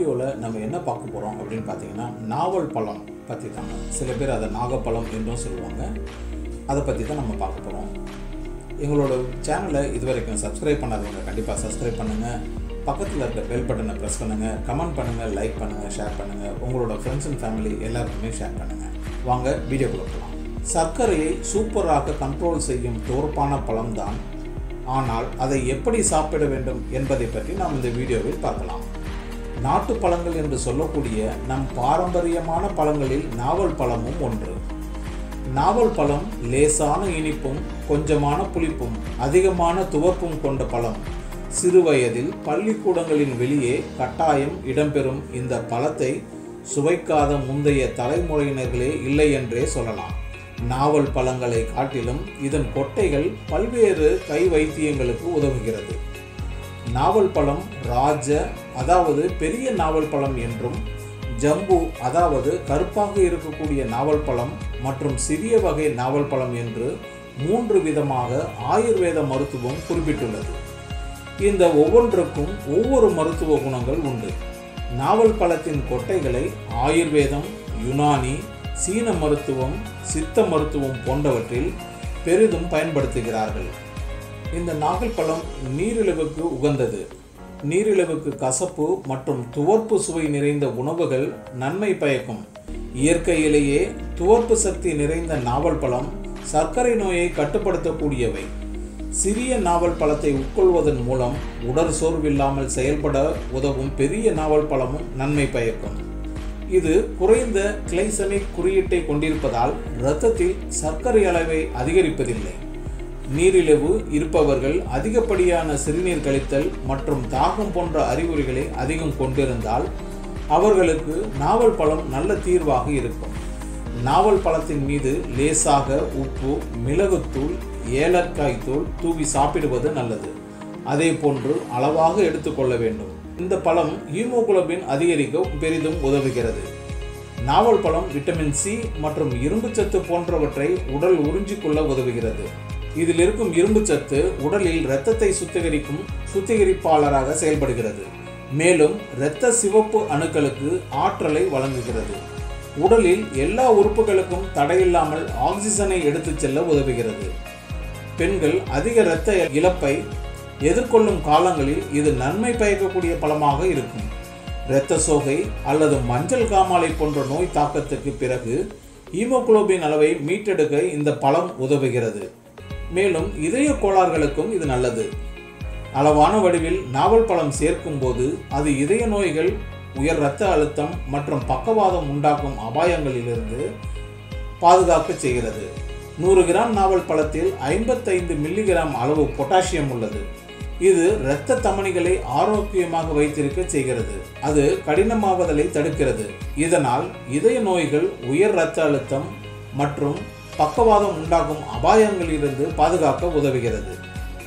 வீடியோவில் நம்ம என்ன பார்க்க போகிறோம் அப்படின்னு பார்த்தீங்கன்னா, நாவல் பழம் பற்றி தாங்க. சில பேர் அதை நாகப்பழம் என்றும் சொல்லுவாங்க. அதை பற்றி தான் நம்ம பார்க்க போகிறோம். எங்களோட சேனலை இது வரைக்கும் சப்ஸ்கிரைப் பண்ணாதவங்க கண்டிப்பாக சப்ஸ்கிரைப் பண்ணுங்கள். பக்கத்தில் இருக்க பெல் பட்டனை ப்ரெஸ் பண்ணுங்கள். கமெண்ட் பண்ணுங்கள், லைக் பண்ணுங்கள், ஷேர் பண்ணுங்கள். உங்களோட ஃப்ரெண்ட்ஸ் அண்ட் ஃபேமிலி எல்லாருக்குமே ஷேர் பண்ணுங்கள். வாங்க வீடியோக்குள்ள போகலாம். சர்க்கரையை சூப்பராக கண்ட்ரோல் செய்யும் தோற்பான பழம்தான். ஆனால் அதை எப்படி சாப்பிட வேண்டும் என்பதை பற்றி நாம் இந்த வீடியோவில் பார்க்கலாம். நாட்டு பழங்கள் என்று சொல்லக்கூடிய நம் பாரம்பரியமான பழங்களில் நாவல் பழமும் ஒன்று. நாவல் பழம் லேசான இனிப்பும் கொஞ்சமான புளிப்பும் அதிகமான துவர்ப்பும் கொண்ட பழம். சிறுவயதில் பள்ளிக்கூடங்களின் வெளியே கட்டாயம் இடம்பெறும் இந்த பழத்தை சுவைக்காத முந்தைய தலைமுறையினர்களே இல்லை என்றே சொல்லலாம். நாவல் பழங்களை காட்டிலும் இதன் கொட்டைகள் பல்வேறு கை வைத்தியங்களுக்கு உதவுகிறது. நாவல் பழம் ராஜ அதாவது பெரிய நாவல் பழம் என்றும், ஜம்பு அதாவது கருப்பாக இருக்கக்கூடிய நாவல் பழம் மற்றும் சிறிய வகை நாவல் பழம் என்று 3 விதமாக ஆயுர்வேத மருத்துவம் குறிப்பிட்டுள்ளது. இந்த ஒவ்வொன்றுக்கும் ஒவ்வொரு மருத்துவ குணங்கள் உண்டு. நாவல் பழத்தின் கொட்டைகளை ஆயுர்வேதம், யுனானி, சீன மருத்துவம், சித்த மருத்துவம் போன்றவற்றில் பெரிதும் பயன்படுத்துகிறார்கள். இந்த நாவல் பழம் நீரிழிவுக்கு உகந்தது. நீரிழிவுக்கு கசப்பு மற்றும் துவர்ப்பு சுவை நிறைந்த உணவுகள் நன்மை பயக்கும். இயற்கையிலேயே துவர்ப்பு சக்தி நிறைந்த நாவல் பழம் சர்க்கரை நோயை கட்டுப்படுத்தக்கூடியவை. சிறிய நாவல் பழத்தை உட்கொள்வதன் மூலம் உடற் சோர்வில்லாமல் செயல்பட உதவும் பெரிய நாவல் பழமும் நன்மை பயக்கும். இது குறைந்த கிளைசமிக் குறியீட்டை கொண்டிருப்பதால் இரத்தத்தில் சர்க்கரை அளவை அதிகரிப்பதில்லை. நீரிழிவு இருப்பவர்கள் அதிகப்படியான சிறுநீர் கழித்தல் மற்றும் தாகம் போன்ற அறிகுறிகளை அதிகம் கொண்டிருந்தால் அவர்களுக்கு நாவல் பழம் நல்ல தீர்வாக இருக்கும். நாவல் பழத்தின் மீது லேசாக உப்பு, மிளகுத்தூள், ஏலக்காய் தூள் தூவி சாப்பிடுவது நல்லது. அதே போன்று அளவாக எடுத்துக்கொள்ள வேண்டும். இந்த பழம் ஹீமோகுளோபின் அதிகரிக்க பெரிதும் உதவுகிறது. நாவல் பழம் விட்டமின் சி மற்றும் இரும்புச்சத்து போன்றவற்றை உடல் உறிஞ்சிக்கொள்ள உதவுகிறது. இதில் இருக்கும் இரும்புச்சத்து உடலில் இரத்தத்தை சுத்திகரிப்பாளராக செயல்படுகிறது. மேலும் இரத்த சிவப்பு அணுக்களுக்கு ஆற்றலை வழங்குகிறது. உடலில் எல்லா உறுப்புகளுக்கும் தடையில்லாமல் ஆக்சிஜனை எடுத்துச் செல்ல உதவுகிறது. பெண்கள் அதிக இரத்த இழப்பை எதிர்கொள்ளும் காலங்களில் இது நன்மை பயக்கக்கூடிய பழமாக இருக்கும். இரத்த சோகை அல்லது மஞ்சள் காமாலை போன்ற நோய் தாக்கத்துக்கு பிறகு ஹீமோகுளோபின் அளவை மீட்டெடுக்க இந்த பழம் உதவுகிறது. மேலும் இதய கோளாறுகளுக்கும் இது நல்லது. அளவான வடிவில் நாவல் பழம் சேர்க்கும் போது அது இதய நோய்கள், உயர் இரத்த அழுத்தம் மற்றும் பக்கவாதம் உண்டாக்கும் அபாயங்களிலிருந்து பாதுகாக்க செய்கிறது. 100 கிராம் நாவல் பழத்தில் 55 மில்லிகிராம் அளவு பொட்டாசியம் உள்ளது. இது இரத்த தமனிகளை ஆரோக்கியமாக வைத்திருக்க செய்கிறது. அது கடினமாவதலை தடுக்கிறது. இதனால் இதய நோய்கள், உயர் இரத்த அழுத்தம் மற்றும் பக்கவாதம் உண்டாகும் அபாயங்களிலிருந்து பாதுகாக்க உதவுகிறது.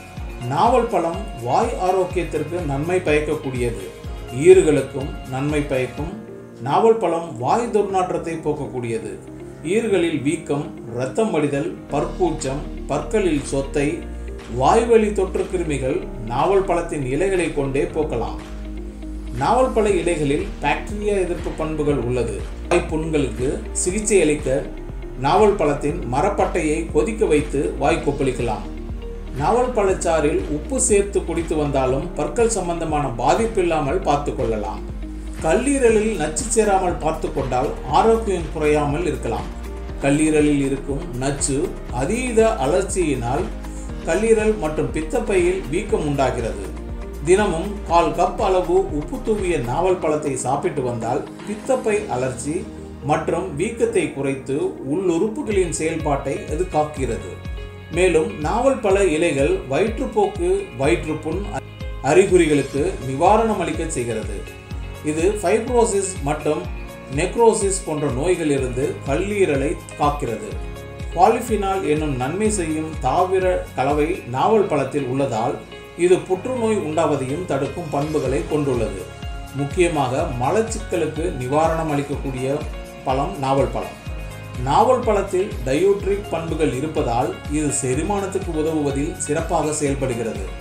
நாவல் பழம் வாய் ஆரோக்கியத்திற்கு நன்மை பயக்கக்கூடியது. ஈறுகளுக்கும் நன்மை பயக்கும். நாவல் பழம் வாய் துர்நாற்றத்தை போக்கக்கூடியது. ஈறுகளில் வீக்கம், இரத்தம் வடிதல், பற்கூச்சம், பற்களில் சொத்தை, வாய்வழி தொற்று கிருமிகள் நாவல் பழத்தின் இலைகளை கொண்டே போக்கலாம். நாவல் பழ இலைகளில் பாக்டீரியா எதிர்ப்பு பண்புகள் உள்ளது. வாய்ப்புண்களுக்கு சிகிச்சை அளிக்க நாவல் பழத்தின் மரப்பட்டையை கொதிக்க வைத்து வாய் கொப்பளிக்கலாம். நாவல் பழச்சாறில் உப்பு சேர்த்து குடித்து வந்தாலும் பற்கள் சம்பந்தமான பாதிப்பு இல்லாமல் பார்த்து கொள்ளலாம். கல்லீரலில் நச்சு சேராமல் பார்த்து கொண்டால் ஆரோக்கியம் குறையாமல் இருக்கலாம். கல்லீரலில் இருக்கும் நச்சு அதீத அலர்ச்சியினால் கல்லீரல் மற்றும் பித்தப்பையில் வீக்கம் உண்டாகிறது. தினமும் 1/4 கப் அளவு உப்பு தூவிய நாவல் பழத்தை சாப்பிட்டு வந்தால் பித்தப்பை அலர்ச்சி மற்றும் வீக்கத்தை குறைத்து உள்ளுறுப்புகளின் செயல்பாட்டை அது காக்கிறது. மேலும் நாவல் பழ இலைகள் வயிற்றுப்போக்கு, வயிற்றுப்புண் அறிகுறிகளுக்கு நிவாரணம் அளிக்க செய்கிறது. இது ஃபைப்ரோசிஸ் மற்றும் நெக்ரோசிஸ் போன்ற நோய்களிலிருந்து கல்லீரலை காக்கிறது. பாலிஃபினால் என்னும் நன்மை செய்யும் தாவர கலவை நாவல் பழத்தில் உள்ளதால் இது புற்றுநோய் உண்டாவதையும் தடுக்கும் பண்புகளை கொண்டுள்ளது. முக்கியமாக மலச்சிக்கலுக்கு நிவாரணம் அளிக்கக்கூடிய பழம் நாவல் பழம். நாவல் பழத்தில் டயூட்ரிக் பண்புகள் இருப்பதால் இது செரிமானத்துக்கு உதவுவதில் சிறப்பாக செயல்படுகிறது.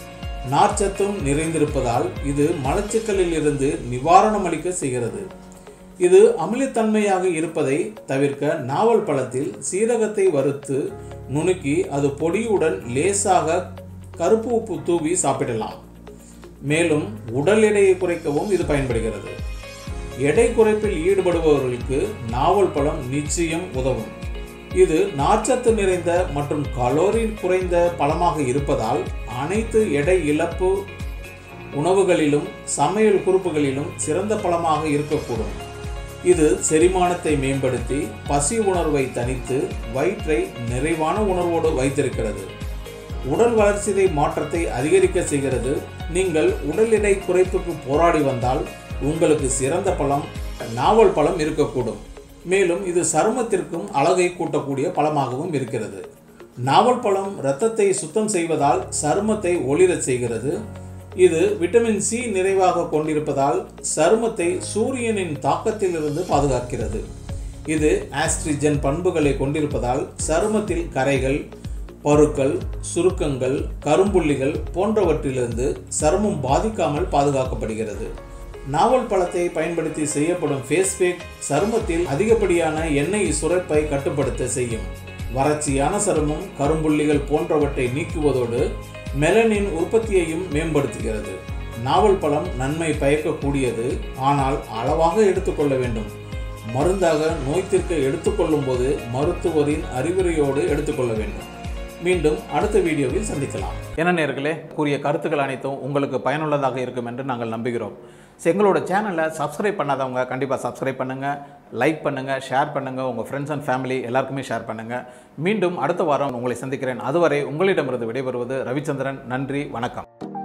நார்ச்சத்தும் நிறைந்திருப்பதால் இது மலச்சிக்கலில் இருந்து நிவாரணம் அளிக்க செய்கிறது. இது அமிலத்தன்மையாக இருப்பதை தவிர்க்க நாவல் பழத்தில் சீரகத்தை வறுத்து நுணுக்கி அது பொடியுடன் லேசாக கருப்பு உப்பு தூவி சாப்பிடலாம். மேலும் உடல் எடையை குறைக்கவும் இது பயன்படுகிறது. எடை குறைப்பில் ஈடுபடுபவர்களுக்கு நாவல் பழம் நிச்சயம் உதவும். இது நார்ச்சத்து நிறைந்த மற்றும் கலோரி குறைந்த பழமாக இருப்பதால் அனைத்து எடை இழப்பு உணவுகளிலும் சமையல் குறிப்புகளிலும் சிறந்த பழமாக இருக்கக்கூடும். இது செரிமானத்தை மேம்படுத்தி பசி உணர்வை தணித்து வயிற்றை நிறைவான உணர்வோடு வைத்திருக்கிறது. உடல் வளர்ச்சிதை மாற்றத்தை அதிகரிக்க செய்கிறது. நீங்கள் உடல் எடை குறைப்புக்கு போராடி வந்தால் உங்களுக்கு சிறந்த பழம் நாவல் பழம் இருக்கக்கூடும். மேலும் இது சருமத்திற்கும் அழகை கூட்டக்கூடிய பழமாகவும் இருக்கிறது. நாவல் பழம் இரத்தத்தை சுத்தம் செய்வதால் சருமத்தை ஒளிரச் செய்கிறது. இது விட்டமின் சி நிறைவாக கொண்டிருப்பதால் சருமத்தை சூரியனின் தாக்கத்திலிருந்து பாதுகாக்கிறது. இது ஆஸ்ட்ரிஜன் பண்புகளை கொண்டிருப்பதால் சருமத்தில் கரைகள், பருக்கள், சுருக்கங்கள், கரும்புள்ளிகள் போன்றவற்றிலிருந்து சருமம் பாதிக்காமல் பாதுகாக்கப்படுகிறது. நாவல் பழத்தை பயன்படுத்தி செய்யப்படும் ஃபேஸ் பேக் சருமத்தில் அதிகப்படியான எண்ணெய் சுரப்பை கட்டுப்படுத்த செய்யும். வறட்சியான சருமம், கரும்புள்ளிகள் போன்றவற்றை நீக்குவதோடு மெலனின் உற்பத்தியையும் மேம்படுத்துகிறது. நாவல் பழம் நன்மை பயக்கக்கூடியது, ஆனால் அளவாக எடுத்துக்கொள்ள வேண்டும். மருந்தாக நோய் தீர்க்க எடுத்துக்கொள்ளும் போது மருத்துவரின் அறிவுரையோடு எடுத்துக்கொள்ள வேண்டும். மீண்டும் அடுத்த வீடியோவில் சந்திக்கலாம். என்ன நேயர்களே, கூறிய கருத்துக்கள் அனைத்தும் உங்களுக்கு பயனுள்ளதாக இருக்கும் என்று நாங்கள் நம்புகிறோம். எங்களோட சேனலை சப்ஸ்கிரைப் பண்ணாதவங்க கண்டிப்பாக சப்ஸ்கிரைப் பண்ணுங்கள், லைக் பண்ணுங்கள், ஷேர் பண்ணுங்கள், உங்கள் ஃப்ரெண்ட்ஸ் அண்ட் ஃபேமிலி எல்லாருக்குமே ஷேர் பண்ணுங்கள். மீண்டும் அடுத்த வாரம் உங்களை சந்திக்கிறேன். அதுவரை உங்களிடமிருந்து விடைபெறுவது ரவிச்சந்திரன். நன்றி, வணக்கம்.